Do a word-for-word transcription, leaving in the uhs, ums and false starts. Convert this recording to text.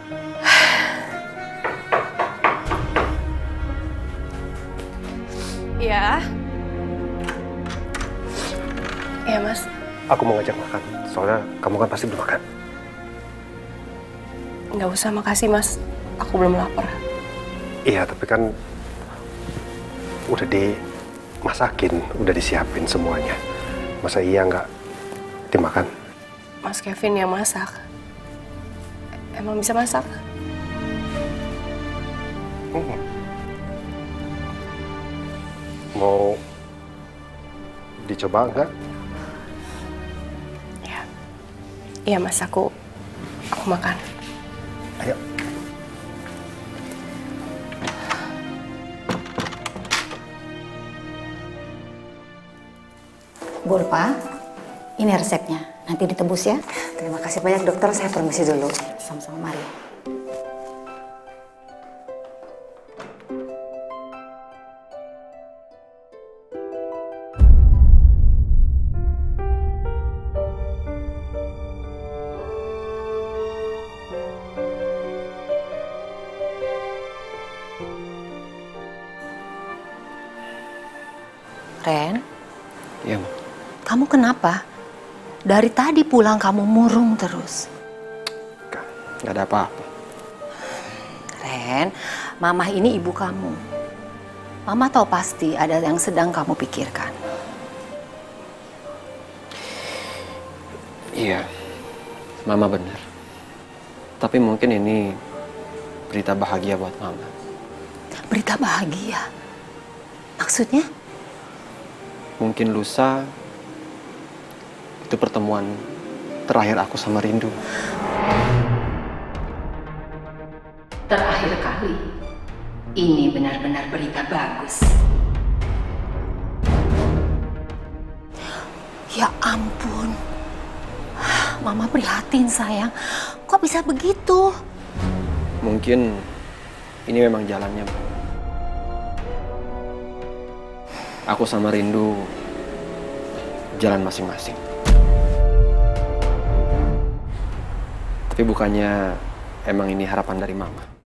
Ya. Iya, Mas. Aku mau ngajak makan, soalnya kamu kan pasti belum makan. Nggak usah, makasih, Mas. Aku belum lapar. Iya, tapi kan udah dimasakin, udah disiapin semuanya. Masa iya nggak dimakan? Mas Kevin yang masak. Emang bisa masak? Hmm. Mau dicoba nggak? Ya. Iya, Mas. Aku, aku makan. Ayo. Bu Ulfa, ini resepnya. Nanti ditebus ya. Terima kasih banyak dokter, saya permisi dulu. Sama-sama, mari. Ren? Iya, Ma. Kamu kenapa? Dari tadi pulang kamu murung terus. Nggak, nggak ada apa-apa. Ren, Mamah ini ibu kamu. Mama tahu pasti ada yang sedang kamu pikirkan. Iya, Mama benar. Tapi mungkin ini berita bahagia buat Mama. Berita bahagia? Maksudnya? Mungkin lusa itu pertemuan terakhir aku sama Rindu. Terakhir kali. Ini benar-benar berita bagus. Ya ampun. Mama prihatin, sayang. Kok bisa begitu? Mungkin ini memang jalannya, Bu. Aku sama Rindu jalan masing-masing. Tapi bukannya emang ini harapan dari Mama.